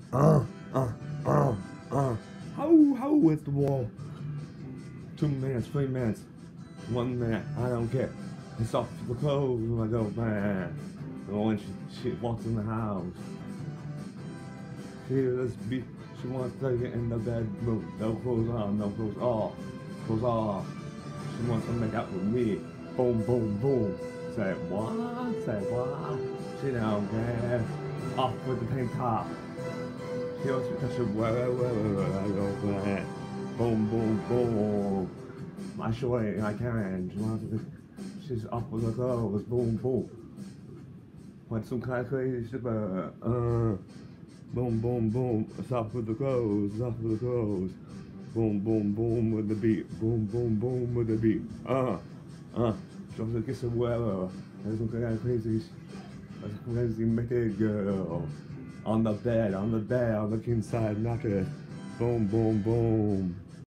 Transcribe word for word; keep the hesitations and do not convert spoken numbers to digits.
Uh, uh, uh, uh. How, how with the wall? Two minutes, three minutes, one minute, I don't care. It's off the clothes when I go, man. And when she, she walks in the house, she just be, she wants to get in the bedroom. No clothes on, no clothes off, clothes off. She wants to make out with me. Boom, boom, boom. Say what? Say what? She don't care. Off with the tank top. She wants to touch it. Where, where, where, where I go, man. Boom, boom, boom. My shorty, I can. She wants to, she's up with the clothes. Boom, boom. Want some kind of crazy shit, uh, uh, boom, boom, boom. It's up with the clothes. It's up with the clothes. Boom, boom, boom with the beat. Boom, boom, boom with the beat. Uh, uh. She wants to kiss a well. There's some kind of crazy, some crazy naked girl. On the bed, on the bed, on the king side mattress. Boom, boom, boom.